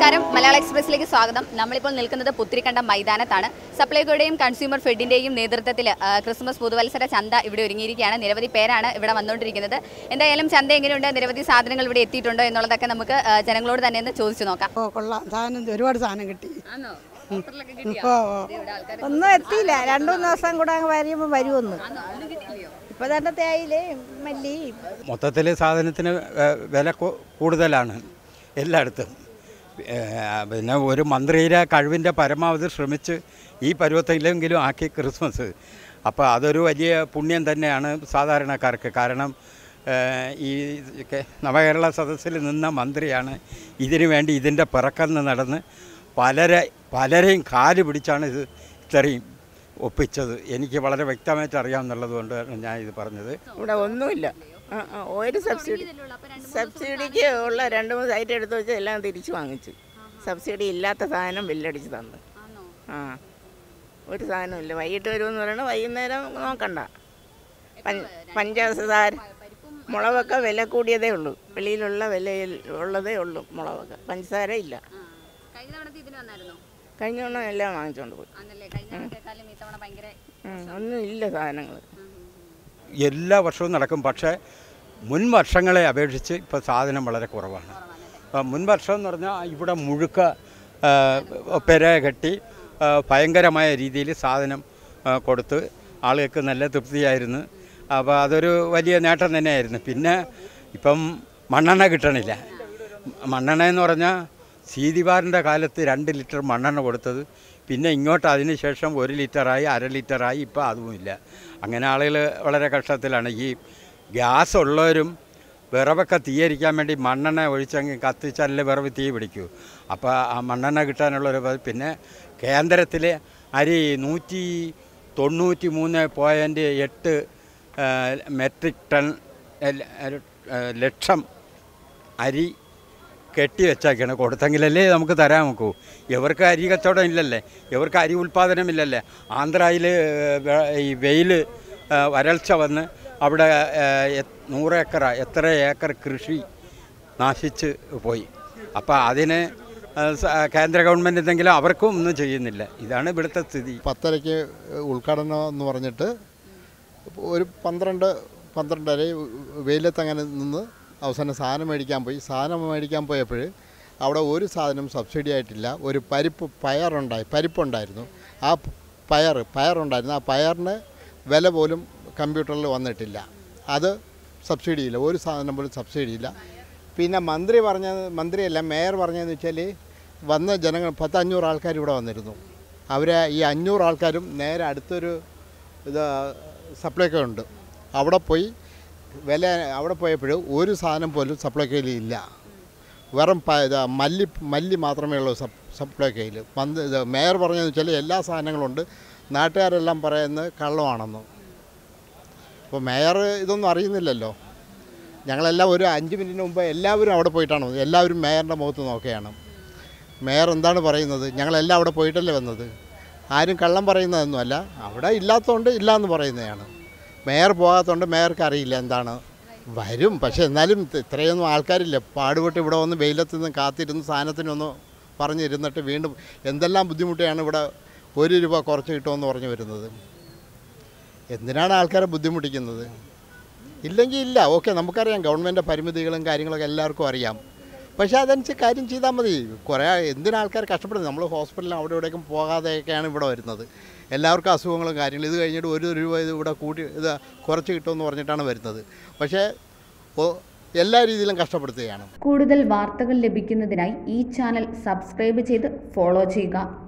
നമസ്കാരം മലയാള എക്സ്പ്രസിലേക്ക് സ്വാഗതം. നമ്മളിപ്പോൾ നിൽക്കുന്നത് പുത്തിരിക്കണ്ടം മൈതാനത്താണ്. സപ്ലൈകോയുടെയും കൺസ്യൂമർ ഫെഡിൻ്റെയും നേതൃത്വത്തിൽ ക്രിസ്മസ് പുതുവത്സര ചന്ത ഇവിടെ ഒരുങ്ങിയിരിക്കുകയാണ്. നിരവധി പേരാണ് ഇവിടെ വന്നുകൊണ്ടിരിക്കുന്നത്. എന്തായാലും ചന്ത എങ്ങനെയുണ്ട്, നിരവധി സാധനങ്ങൾ ഇവിടെ എത്തിയിട്ടുണ്ടോ എന്നുള്ളതൊക്കെ നമുക്ക് ജനങ്ങളോട് തന്നെ ഒന്ന് ചോദിച്ചു നോക്കാം. കൊള്ളാം, സാധനം ഒരുപാട് സാധനം കിട്ടി. ഒന്നും എത്തിയില്ല, 2-3 ദിവസം കൂടെ വരുമ്പോൾ വരുമെന്ന്. ഇപ്പൊ തന്നെ തേയിലേ മല്ലി മൊത്തത്തിൽ സാധനത്തിന് വില കൂടുതലാണ് എല്ലായിടത്തും. പിന്നെ ഒരു മന്ത്രിയുടെ കഴിവിൻ്റെ പരമാവധി ശ്രമിച്ച് ഈ പരുവത്തിലെങ്കിലും ആക്കി ക്രിസ്മസ്. അപ്പോൾ അതൊരു വലിയ പുണ്യം തന്നെയാണ് സാധാരണക്കാർക്ക്. കാരണം ഈ നവകേരള സദസ്സിൽ നിന്ന മന്ത്രിയാണ് ഇതിനു വേണ്ടി ഇതിൻ്റെ പിറക്കന്ന് നടന്ന് പലരെയും കാല് പിടിച്ചാണ് ഇത് ഇത്രയും ഒപ്പിച്ചത്. എനിക്ക് വളരെ വ്യക്തമായിട്ട് അറിയാമെന്നുള്ളത് കൊണ്ടാണ് ഞാൻ ഇത് പറഞ്ഞത്. ഇവിടെ ഒന്നുമില്ല, ഒരു സബ്സിഡിക്ക് ഉള്ള 2-3 സൈറ്റ് എടുത്ത് വെച്ച് എല്ലാം തിരിച്ചു വാങ്ങിച്ചു. സബ്സിഡി ഇല്ലാത്ത സാധനം ബില്ലടിച്ച് തന്നു. ഒരു സാധനമില്ല. വൈകിട്ട് വരുമെന്ന് പറയണത്, വൈകുന്നേരം നോക്കണ്ട. പഞ്ചസാര മുളകൊക്കെ വില കൂടിയതേ ഉള്ളൂ, വെളിയിലുള്ള വിലയിൽ ഉള്ളതേ ഉള്ളൂ മുളകൊക്കെ. പഞ്ചസാര ഇല്ല. കഴിഞ്ഞ തവണ എല്ലാം വാങ്ങിച്ചുകൊണ്ട് പോയി. ഒന്നും ഇല്ല സാധനങ്ങൾ. എല്ലാ വർഷവും നടക്കും, പക്ഷേ മുൻ വർഷങ്ങളെ അപേക്ഷിച്ച് ഇപ്പോൾ സാധനം വളരെ കുറവാണ്. മുൻ വർഷം എന്ന് പറഞ്ഞാൽ ഇവിടെ മുഴുക്ക പെര കെട്ടി ഭയങ്കരമായ രീതിയിൽ സാധനം കൊടുത്ത് ആളുകൾക്ക് നല്ല തൃപ്തിയായിരുന്നു. അപ്പോൾ അതൊരു വലിയ നേട്ടം തന്നെയായിരുന്നു. പിന്നെ ഇപ്പം മണ്ണെണ്ണ കിട്ടണില്ല. മണ്ണെണ്ണ എന്ന് പറഞ്ഞാൽ സീതിവാറിൻ്റെ കാലത്ത് 2 ലിറ്റർ മണ്ണെണ്ണ കൊടുത്തത് പിന്നെ ഇങ്ങോട്ട് അതിന് ശേഷം 1 ലിറ്ററായി, 1/2 ലിറ്ററായി. ഇപ്പോൾ അതുമില്ല. അങ്ങനെ ആളുകൾ വളരെ കഷ്ടത്തിലാണ്. ഈ ഗ്യാസ് ഉള്ളവരും വിറവൊക്കെ തീയരിക്കാൻ വേണ്ടി മണ്ണെണ്ണ ഒഴിച്ചങ്ങ് കത്തിച്ചാലേ വിറവ് തീ പിടിക്കൂ. അപ്പോൾ ആ മണ്ണെണ്ണ കിട്ടാനുള്ളൊരു പിന്നെ കേന്ദ്രത്തിലെ അരി 193.8 മെട്രിക് ടൺ ലക്ഷം അരി കെട്ടി വെച്ചേക്കാണ്. കൊടുത്തെങ്കിലല്ലേ നമുക്ക് തരാൻ നോക്കൂ. ഇവർക്ക് അരി കച്ചവടം ഇല്ലല്ലേ, ഇവർക്ക് അരി ഉൽപ്പാദനമില്ലല്ലേ. ആന്ധ്രയിൽ ഈ വെയിൽ വരൾച്ച വന്ന് അവിടെ 100 ഏക്കർ എത്ര ഏക്കർ കൃഷി നശിച്ച് പോയി. അപ്പോൾ അതിന് കേന്ദ്ര ഗവൺമെൻറ് എന്തെങ്കിലും അവർക്കും ഒന്നും ചെയ്യുന്നില്ല. ഇതാണ് ഇവിടുത്തെ സ്ഥിതി. 10:30 ഉദ്ഘാടനം എന്ന് പറഞ്ഞിട്ട് ഒരു 12:30 വെയിലത്തങ്ങനെ നിന്ന് അവസാനം സാധനം മേടിക്കാൻ പോയപ്പോൾ അവിടെ ഒരു സാധനം സബ്സിഡി ആയിട്ടില്ല. ഒരു പരിപ്പുണ്ടായിരുന്നു. ആ പയറുണ്ടായിരുന്നു. ആ പയറിന് വില പോലും കമ്പ്യൂട്ടറിൽ വന്നിട്ടില്ല. അത് സബ്സിഡിയില്ല, ഒരു സാധനം പോലും സബ്സിഡിയില്ല. പിന്നെ മന്ത്രിയല്ല മേയർ പറഞ്ഞതെന്ന് വെച്ചാൽ വന്ന ജനങ്ങൾ 500 ആൾക്കാർ ഇവിടെ വന്നിരുന്നു. അവരെ ഈ 500 ആൾക്കാരും നേരെ അടുത്തൊരു സപ്ലൈക്കോ ഉണ്ട്, അവിടെ പോയപ്പോൾ ഒരു സാധനം പോലും സപ്ലൈക്കോയിൽ ഇല്ല. വെറും മല്ലി മാത്രമേ ഉള്ളൂ സപ്ലൈക്കോയിൽ. മേയർ പറഞ്ഞതെന്ന് വെച്ചാൽ എല്ലാ സാധനങ്ങളുണ്ട്, നാട്ടുകാരെല്ലാം പറയുന്നത് കള്ളമാണെന്ന്. അപ്പോൾ മേയർ ഇതൊന്നും അറിയുന്നില്ലല്ലോ. ഞങ്ങളെല്ലാം ഒരു 5 മിനിറ്റിന് മുമ്പ് എല്ലാവരും അവിടെ പോയിട്ടാണ്, എല്ലാവരും മേയറിൻ്റെ മുഖത്ത് നോക്കുകയാണ്. മേയർ എന്താണ് പറയുന്നത്? ഞങ്ങളെല്ലാം അവിടെ പോയിട്ടല്ലേ വന്നത്. ആരും കള്ളം പറയുന്നതൊന്നുമല്ല, അവിടെ ഇല്ലാത്തതുകൊണ്ട് ഇല്ല എന്ന് പറയുന്നതാണ്. മേയർ പോകാത്തതുകൊണ്ട് മേയർക്ക് അറിയില്ല എന്താണ്. വരും, പക്ഷേ എന്നാലും ഇത്രയൊന്നും ആൾക്കാരില്ല. പാടുപെട്ട് ഇവിടെ വന്ന് വെയിലത്ത് നിന്ന് കാത്തിരുന്ന് സാധനത്തിനൊന്ന് പറഞ്ഞിരുന്നിട്ട് വീണ്ടും എന്തെല്ലാം ബുദ്ധിമുട്ടിയാണ് ഇവിടെ 1 രൂപ കുറച്ച് കിട്ടുമെന്ന് പറഞ്ഞു വരുന്നത്. എന്തിനാണ് ആൾക്കാരെ ബുദ്ധിമുട്ടിക്കുന്നത്? ഇല്ലെങ്കിൽ ഇല്ല, ഓക്കെ, നമുക്കറിയാം ഗവൺമെൻറ് പരിമിതികളും കാര്യങ്ങളൊക്കെ എല്ലാവർക്കും അറിയാം. പക്ഷേ അതനുസരിച്ച് കാര്യം ചെയ്താൽ മതി. കുറേ എന്തിനാൾക്കാർ കഷ്ടപ്പെടുന്നത്? നമ്മൾ ഹോസ്പിറ്റലിൽ അവിടെ ഇവിടേക്കും പോകാതെയൊക്കെയാണ് ഇവിടെ വരുന്നത്. എല്ലാവർക്കും അസുഖങ്ങളും കാര്യങ്ങളും. ഇത് കഴിഞ്ഞിട്ട് 1 രൂപ ഇവിടെ കുറച്ച് കിട്ടുമെന്ന് പറഞ്ഞിട്ടാണ് വരുന്നത്. പക്ഷേ എല്ലാ രീതിയിലും കഷ്ടപ്പെടുത്തുകയാണ്. കൂടുതൽ വാർത്തകൾ ലഭിക്കുന്നതിനായി ഈ ചാനൽ സബ്സ്ക്രൈബ് ചെയ്ത് ഫോളോ ചെയ്യുക.